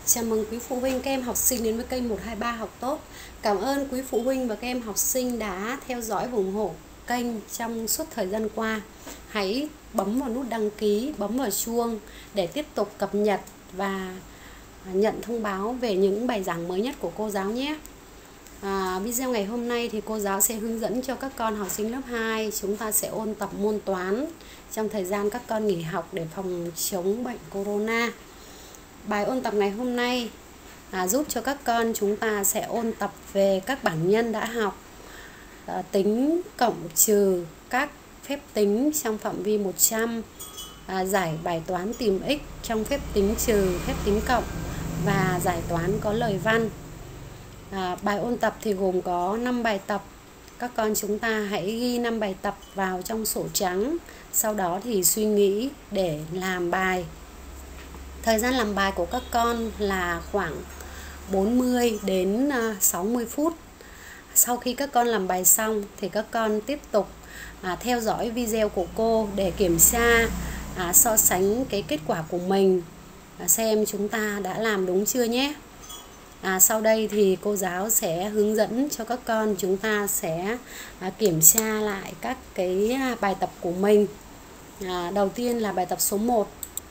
Chào mừng quý phụ huynh các em học sinh đến với kênh 123 Học Tốt. Cảm ơn quý phụ huynh và các em học sinh đã theo dõi và ủng hộ kênh trong suốt thời gian qua. Hãy bấm vào nút đăng ký, bấm vào chuông để tiếp tục cập nhật và nhận thông báo về những bài giảng mới nhất của cô giáo nhé. Video ngày hôm nay thì cô giáo sẽ hướng dẫn cho các con học sinh lớp 2. Chúng ta sẽ ôn tập môn toán trong thời gian các con nghỉ học để phòng chống bệnh corona. Bài ôn tập ngày hôm nay giúp cho các con chúng ta sẽ ôn tập về các bảng nhân đã học, tính cộng trừ các phép tính trong phạm vi 100, giải bài toán tìm x trong phép tính trừ, phép tính cộng và giải toán có lời văn. Bài ôn tập thì gồm có 5 bài tập. Các con chúng ta hãy ghi 5 bài tập vào trong sổ trắng, sau đó thì suy nghĩ để làm bài. Thời gian làm bài của các con là khoảng 40 đến 60 phút. Sau khi các con làm bài xong thì các con tiếp tục theo dõi video của cô để kiểm tra, so sánh cái kết quả của mình, xem chúng ta đã làm đúng chưa nhé. Sau đây thì cô giáo sẽ hướng dẫn cho các con chúng ta sẽ kiểm tra lại các cái bài tập của mình. Đầu tiên là bài tập số 1.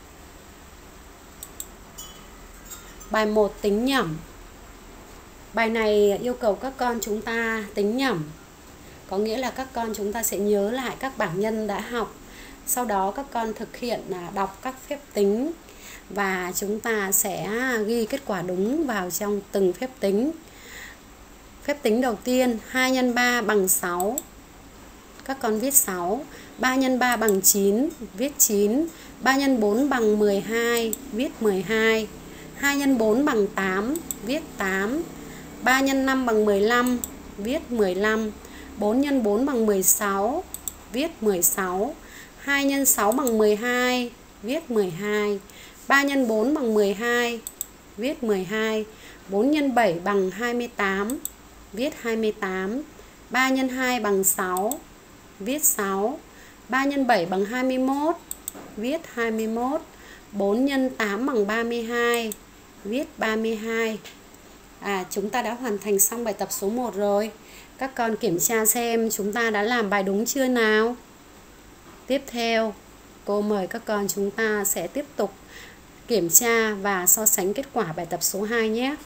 Bài 1 tính nhẩm. Bài này yêu cầu các con chúng ta tính nhẩm. Có nghĩa là các con chúng ta sẽ nhớ lại các bảng nhân đã học. Sau đó các con thực hiện đọc các phép tính và chúng ta sẽ ghi kết quả đúng vào trong từng phép tính. Phép tính đầu tiên, 2 x 3 bằng 6. Các con viết 6. 3 x 3 bằng 9, viết 9. 3 x 4 bằng 12, viết 12. 2 x 4 bằng 8, viết 8. 3 x 5 bằng 15, viết 15. 4 x 4 bằng 16, viết 16. 2 x 6 bằng 12, viết 12. 3 x 4 bằng 12, viết 12. 4 x 7 bằng 28, viết 28. 3 x 2 bằng 6, viết 6. 3 x 7 bằng 21, viết 21. 4 x 8 bằng 32, viết 32. Chúng ta đã hoàn thành xong bài tập số 1 rồi. Các con kiểm tra xem chúng ta đã làm bài đúng chưa nào. Tiếp theo, cô mời các con chúng ta sẽ tiếp tục kiểm tra và so sánh kết quả bài tập số 2 nhé.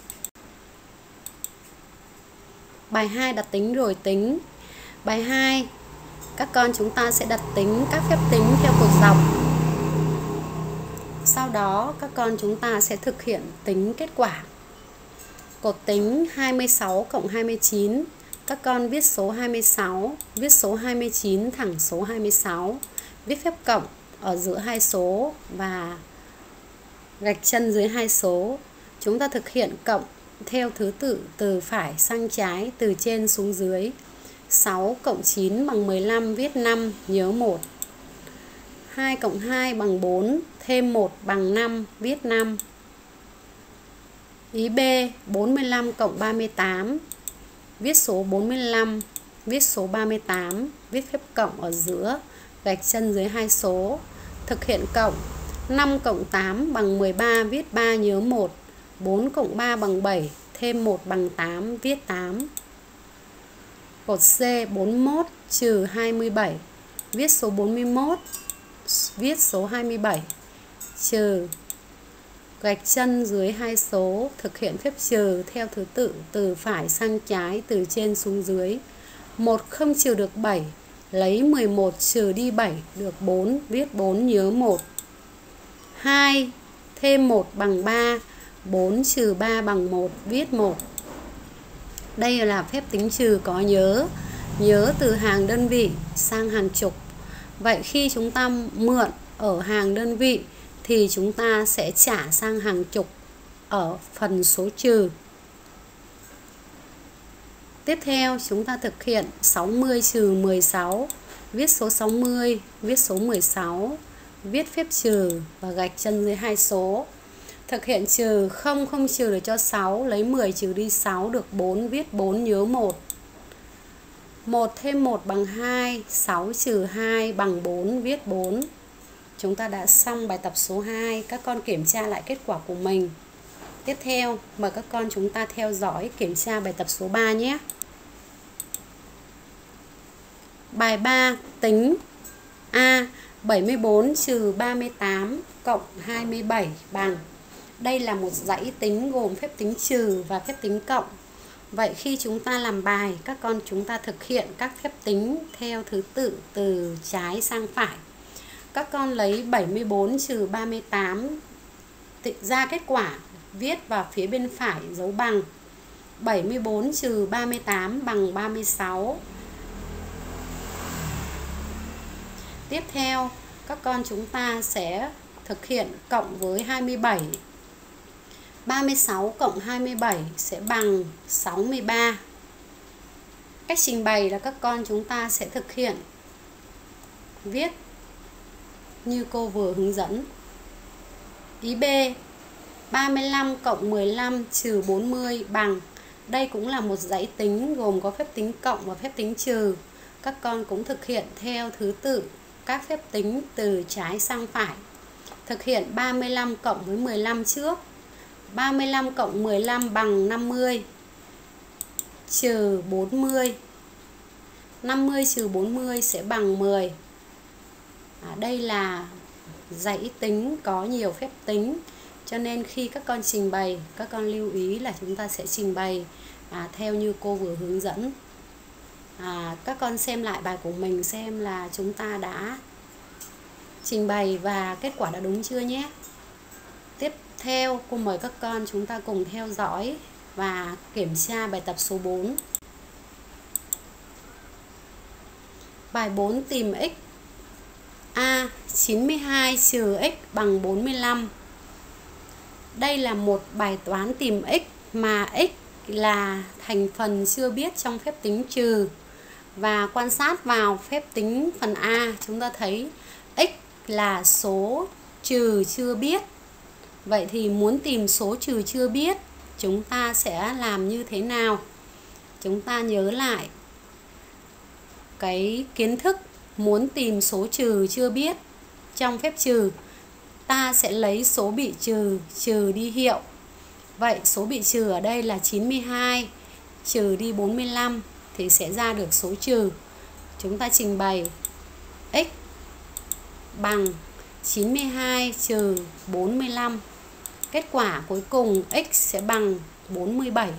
Bài 2 đặt tính rồi tính. Bài 2, các con chúng ta sẽ đặt tính các phép tính theo cột dọc. Sau đó các con chúng ta sẽ thực hiện tính kết quả. Cột tính 26 cộng 29. Các con viết số 26, viết số 29 thẳng số 26, viết phép cộng ở giữa hai số và gạch chân dưới hai số. Chúng ta thực hiện cộng theo thứ tự từ phải sang trái, từ trên xuống dưới. 6 cộng 9 bằng 15, viết 5, nhớ 1. 2 cộng 2 bằng 4, thêm 1 bằng 5, viết 5. Ý B, 45 cộng 38. Viết số 45, viết số 38, viết phép cộng ở giữa, gạch chân dưới hai số. Thực hiện cộng. 5 cộng 8 bằng 13, viết 3, nhớ 1. 4 cộng 3 bằng 7, thêm 1 bằng 8, viết 8. Cột C, 41 trừ 27. Viết số 41, viết số 27, trừ gạch chân dưới hai số, thực hiện phép trừ theo thứ tự từ phải sang trái, từ trên xuống dưới. 1 không trừ được 7, lấy 11 trừ đi 7 được 4, viết 4, nhớ 1. 2 thêm 1 bằng 3, 4 trừ 3 bằng 1, viết 1. Đây là phép tính trừ có nhớ từ hàng đơn vị sang hàng chục. Vậy khi chúng ta mượn ở hàng đơn vị thì chúng ta sẽ trả sang hàng chục ở phần số trừ. Tiếp theo chúng ta thực hiện 60 trừ 16. Viết số 60, viết số 16, viết phép trừ và gạch chân dưới hai số. Thực hiện trừ, không trừ được cho 6, lấy 10 trừ đi 6 được 4, viết 4, nhớ 1. 1 thêm 1 bằng 2, 6 trừ 2 bằng 4, viết 4. Chúng ta đã xong bài tập số 2. Các con kiểm tra lại kết quả của mình. Tiếp theo, mời các con chúng ta theo dõi kiểm tra bài tập số 3 nhé. Bài 3 tính A 74 trừ 38 cộng 27 bằng. Đây là một dãy tính gồm phép tính trừ và phép tính cộng. Vậy khi chúng ta làm bài, các con chúng ta thực hiện các phép tính theo thứ tự từ trái sang phải. Các con lấy 74 trừ 38 ra kết quả, viết vào phía bên phải dấu bằng. 74 trừ 38 bằng 36. Tiếp theo, các con chúng ta sẽ thực hiện cộng với 27. 36 cộng 27 sẽ bằng 63. Cách trình bày là các con chúng ta sẽ thực hiện viết như cô vừa hướng dẫn. Ý B, 35 cộng 15 trừ 40 bằng. Đây cũng là một dãy tính gồm có phép tính cộng và phép tính trừ. Các con cũng thực hiện theo thứ tự các phép tính từ trái sang phải. Thực hiện 35 cộng với 15 trước. 35 cộng 15 bằng 50 trừ 40. 50 trừ 40 sẽ bằng 10. Đây là dãy tính có nhiều phép tính, cho nên khi các con trình bày, các con lưu ý là chúng ta sẽ trình bày theo như cô vừa hướng dẫn. Các con xem lại bài của mình xem là chúng ta đã trình bày và kết quả đã đúng chưa nhé. Tiếp theo, cô mời các con chúng ta cùng theo dõi và kiểm tra bài tập số 4. Bài 4 tìm x. A 92 trừ x bằng 45. Đây là một bài toán tìm x mà x là thành phần chưa biết trong phép tính trừ. Và quan sát vào phép tính phần A, chúng ta thấy x là số trừ chưa biết. Vậy thì muốn tìm số trừ chưa biết, chúng ta sẽ làm như thế nào? Chúng ta nhớ lại cái kiến thức muốn tìm số trừ chưa biết. Trong phép trừ, ta sẽ lấy số bị trừ đi hiệu. Vậy số bị trừ ở đây là 92, trừ đi 45 thì sẽ ra được số trừ. Chúng ta trình bày x bằng 92 trừ 45. Kết quả cuối cùng x sẽ bằng 47.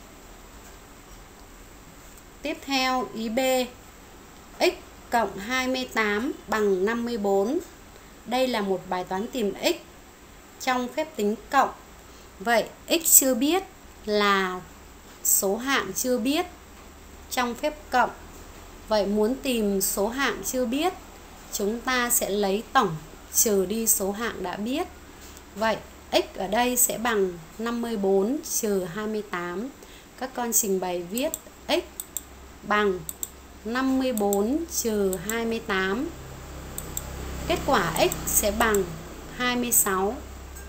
Tiếp theo ý B, x cộng 28 bằng 54. Đây là một bài toán tìm x trong phép tính cộng. Vậy x chưa biết là số hạng chưa biết trong phép cộng. Vậy muốn tìm số hạng chưa biết, chúng ta sẽ lấy tổng trừ đi số hạng đã biết. Vậy x ở đây sẽ bằng 54 trừ 28. Các con trình bày viết x bằng 54 trừ 28. Kết quả x sẽ bằng 26.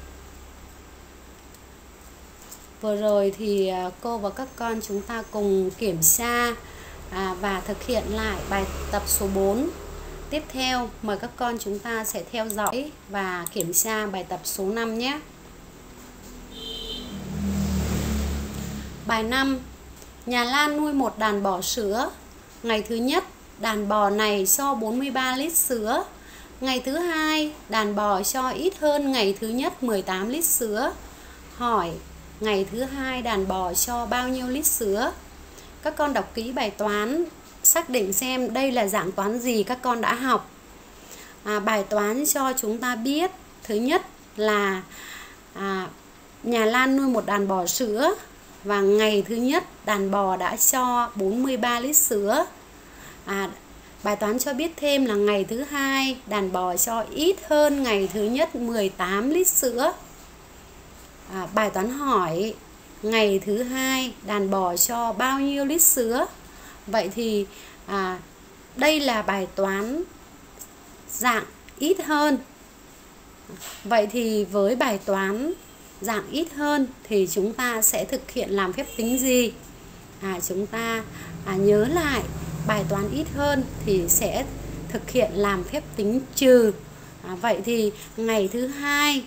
Vừa rồi thì cô và các con chúng ta cùng kiểm tra và thực hiện lại bài tập số 4. Tiếp theo, mời các con chúng ta sẽ theo dõi và kiểm tra bài tập số 5 nhé. Bài 5. Nhà Lan nuôi một đàn bò sữa. Ngày thứ nhất, đàn bò này cho 43 lít sữa. Ngày thứ hai, đàn bò cho ít hơn ngày thứ nhất 18 lít sữa. Hỏi, ngày thứ hai đàn bò cho bao nhiêu lít sữa? Các con đọc kỹ bài toán, xác định xem đây là dạng toán gì các con đã học. Bài toán cho chúng ta biết, thứ nhất là nhà Lan nuôi một đàn bò sữa và ngày thứ nhất đàn bò đã cho 43 lít sữa. Bài toán cho biết thêm là ngày thứ hai đàn bò cho ít hơn ngày thứ nhất 18 lít sữa. Bài toán hỏi ngày thứ hai đàn bò cho bao nhiêu lít sữa? Vậy thì đây là bài toán dạng ít hơn. Vậy thì với bài toán dạng ít hơn thì chúng ta sẽ thực hiện làm phép tính gì? Chúng ta nhớ lại bài toán ít hơn thì sẽ thực hiện làm phép tính trừ. Vậy thì ngày thứ hai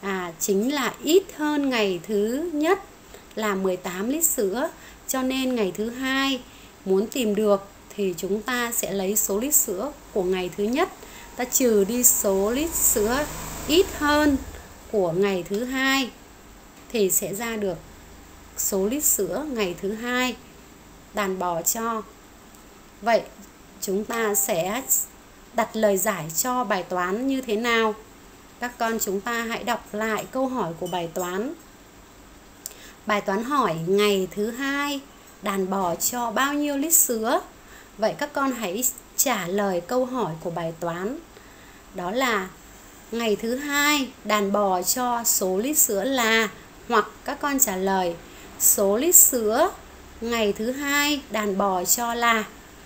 chính là ít hơn ngày thứ nhất là 18 lít sữa. Cho nên ngày thứ hai muốn tìm được thì chúng ta sẽ lấy số lít sữa của ngày thứ nhất, ta trừ đi số lít sữa ít hơn của ngày thứ hai thì sẽ ra được số lít sữa ngày thứ hai đàn bò cho. Vậy chúng ta sẽ đặt lời giải cho bài toán như thế nào? Các con chúng ta hãy đọc lại câu hỏi của bài toán. Bài toán hỏi ngày thứ hai đàn bò cho bao nhiêu lít sữa? Vậy các con hãy trả lời câu hỏi của bài toán. Đó là ngày thứ hai đàn bò cho số lít sữa là, hoặc các con trả lời số lít sữa ngày thứ hai đàn bò cho là.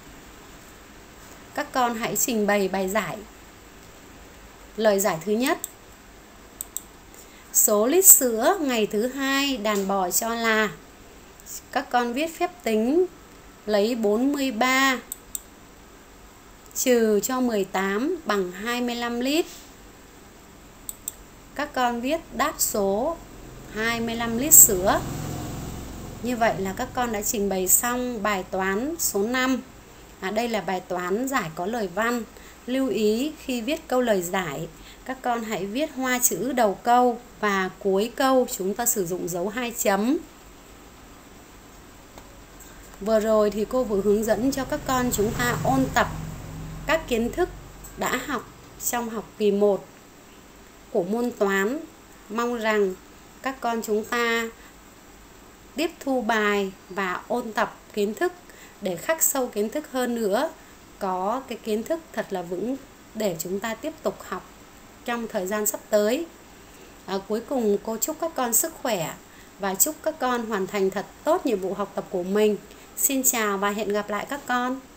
Các con hãy trình bày bài giải. Lời giải thứ nhất: số lít sữa ngày thứ hai đàn bò cho là. Các con viết phép tính, lấy 43 trừ cho 18 bằng 25 lít. Các con viết đáp số 25 lít sữa. Như vậy là các con đã trình bày xong bài toán số 5. Đây là bài toán giải có lời văn. Lưu ý khi viết câu lời giải, các con hãy viết hoa chữ đầu câu và cuối câu chúng ta sử dụng dấu 2 chấm. Vừa rồi thì cô vừa hướng dẫn cho các con chúng ta ôn tập các kiến thức đã học trong học kỳ 1 của môn toán. Mong rằng các con chúng ta tiếp thu bài và ôn tập kiến thức để khắc sâu kiến thức hơn nữa, có cái kiến thức thật là vững để chúng ta tiếp tục học trong thời gian sắp tới. Cuối cùng cô chúc các con sức khỏe và chúc các con hoàn thành thật tốt nhiệm vụ học tập của mình. Xin chào và hẹn gặp lại các con.